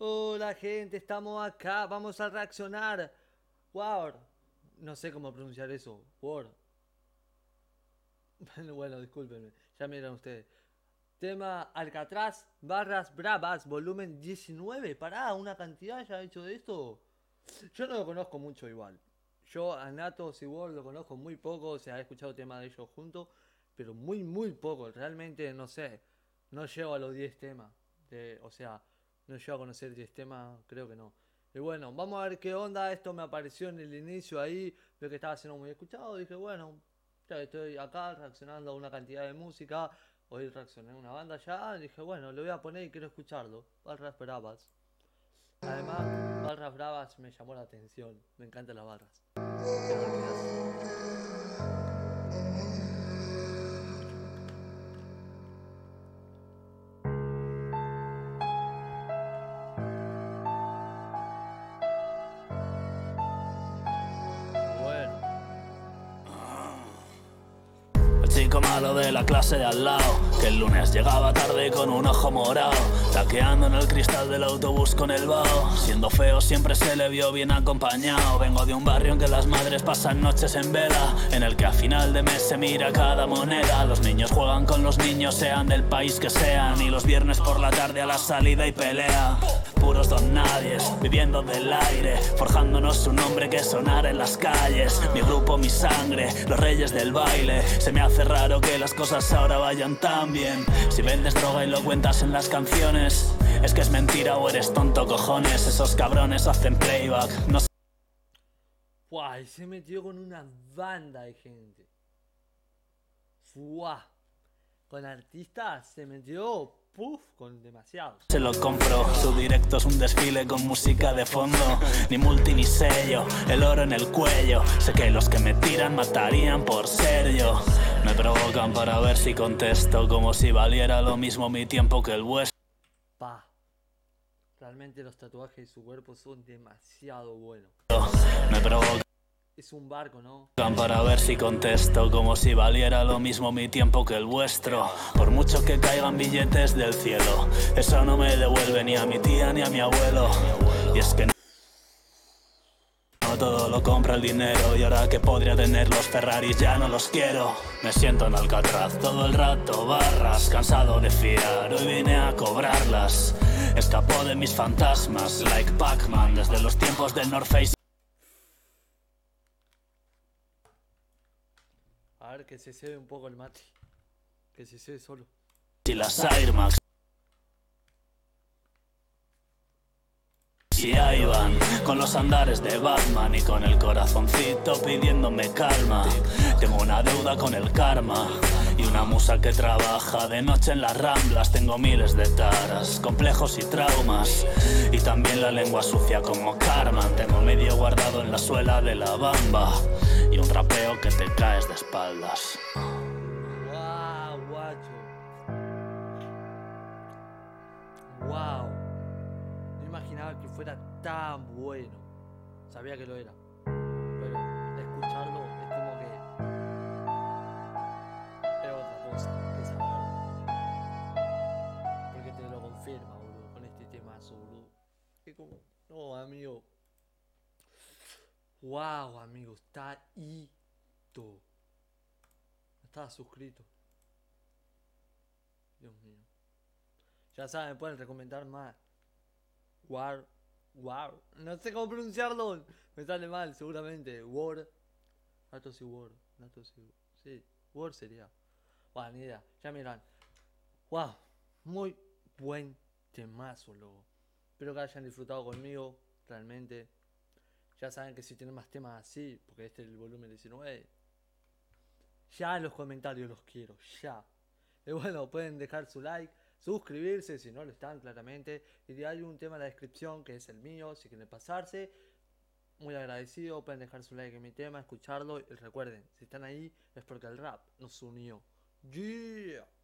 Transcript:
Hola gente, estamos acá, vamos a reaccionar. Wow, no sé cómo pronunciar eso. Word. Bueno, discúlpenme, ya miran ustedes. Tema Alcatraz, Barras Bravas, volumen 19. Pará, una cantidad ya hecho de esto. Yo no lo conozco mucho igual. Yo a Natos y Word lo conozco muy poco, o sea, he escuchado temas de ellos juntos, pero muy poco. Realmente no sé, no llego a los 10 temas. O sea, no llego a conocer 10 temas, creo que no. Y bueno, vamos a ver qué onda. Esto me apareció en el inicio ahí, veo que estaba siendo muy escuchado. Dije, bueno, ya que estoy acá reaccionando a una cantidad de música. Hoy reaccioné a una banda ya. Dije, bueno, lo voy a poner y quiero escucharlo. Barras Bravas. Además, Barras Bravas me llamó la atención. Me encantan las barras. A ver qué hace. Bueno, El chico malo de la clase de al lado, que el lunes llegaba tarde con un ojo morado, taqueando en el cristal del autobús con el vaho. Siendo feo siempre se le vio bien acompañado. Vengo de un barrio en que las madres pasan noches en vela, en el que a final de mes se mira cada moneda. Los niños juegan con los niños, sean del país que sean, y los viernes por la tarde a la salida y pelea. Puros don nadies, viviendo del aire, forjándonos un nombre que sonara en las calles. Mi grupo, mi sangre, los reyes del baile. Se me hace raro que las cosas ahora vayan tan bien. Si vendes droga y lo cuentas en las canciones, es que es mentira o eres tonto, cojones. Esos cabrones hacen playback, no sé. y se metió con una banda de gente. Fuá. Con artistas se metió, con demasiados. Se lo compro, su directo es un desfile con música de fondo. Ni multi ni sello, el oro en el cuello. Sé que los que me tiran matarían por ser yo. Me provocan para ver si contesto, como si valiera lo mismo mi tiempo que el vuestro. Pa. Realmente los tatuajes de su cuerpo son demasiado buenos. Me provocan Es un barco, ¿no? para ver si contesto, como si valiera lo mismo mi tiempo que el vuestro. Por mucho que caigan billetes del cielo, eso no me devuelve ni a mi tía ni a mi abuelo. Y es que no todo lo compra el dinero, y ahora que podría tener los Ferraris ya no los quiero. Me siento en Alcatraz todo el rato, barras, cansado de fiar, hoy vine a cobrarlas. Escapó de mis fantasmas, like Pac-Man, desde los tiempos del North Face. A ver que se cede un poco el mate. Que se cede solo. Y las Air Max. Y ahí van, con los andares de Batman y con el corazoncito pidiéndome calma. Tengo una deuda con el karma y una musa que trabaja de noche en las ramblas. Tengo miles de taras, complejos y traumas, y también la lengua sucia como Carmen. Tengo medio guardado en la suela de la bamba y un trapeo que te caes de espaldas. Wow, guacho. Wow. No imaginaba que fuera tan bueno. Sabía que lo era. Pero escucharlo es como que es otra cosa que saberlo. Porque te lo confirma, boludo, con este temazo, boludo. Es como, no, amigo. Wow, amigo, está hito. No estaba suscrito. Dios mío. Ya saben, pueden recomendar más. War. War. No sé cómo pronunciarlo. Me sale mal, seguramente. War. Natos y War. Natos y. Sí, War sería. Bueno, ni idea. Ya miran. Wow. Muy buen temazo, loco. Espero que hayan disfrutado conmigo. Realmente. Ya saben que si tienen más temas así, porque este es el volumen 19, ya en los comentarios los quiero, ya. Y bueno, pueden dejar su like, suscribirse si no lo están claramente. Y hay un tema en la descripción que es el mío, si quieren pasarse. Muy agradecido, pueden dejar su like en mi tema, escucharlo. Y recuerden, si están ahí es porque el rap nos unió. Yeah.